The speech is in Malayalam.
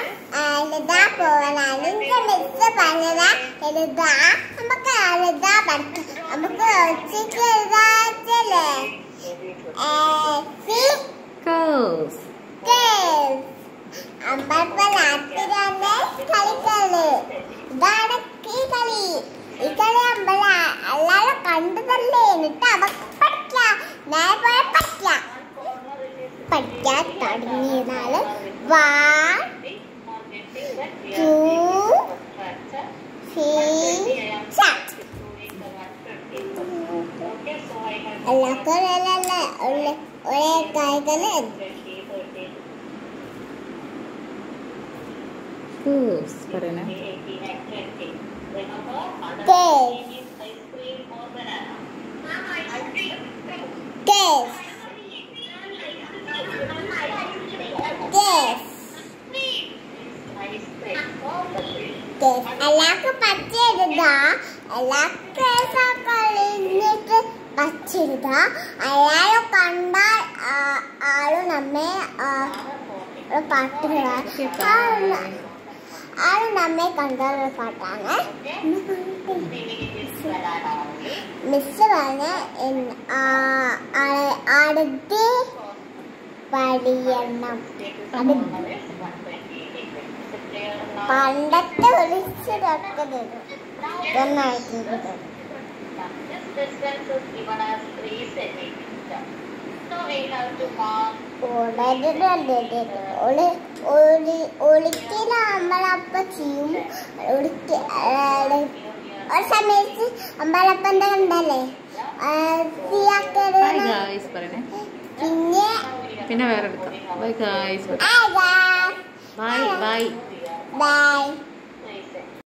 എഴുതാ പോകാനാണ് എനിക്ക് മിസ് പറഞ്ഞതാ എഴുതാ നമുക്ക് എഴുതാ പഠിക്കാം നമുക്ക് ഉച്ചയ്ക്ക് എഴുതാച്ചല്ലേ അമ്പപ്പ രാത്രി തന്നെ കളിക്കള് ഇതാണ് ഈ കളി അമ്പല എല്ലാരും കണ്ടതല്ലേ എന്നിട്ട് അവർക്ക് പഠിക്കാം ഞാൻ പോയ പഠിക്കാൻ തുടങ്ങിയതാണ് 1 2 3 start ഒരേ കായ്കള് എല്ലാവർക്കും പച്ചെഴുതാ എല്ലാവർക്കും കളിഞ്ഞിട്ട് പച്ചെഴുതാ അയാളും കണ്ടാൽ ആളും നമ്മെ പാട്ട് ആളും നമ്മെ കണ്ടാൽ പാട്ടാണ് മിസ് പറഞ്ഞ അടുത്ത് പഠിക്കണം പണ്ടത്തെ വിളിച്ചതൊക്കെ ഒളിക്കല അമ്പലപ്പ ചെയ്യും ഒരു സമയത്ത് അമ്പലപ്പന്റെ കണ്ടല്ലേ പിന്നെ വേറെ എടുക്കാം. Bye guys. ബൈ.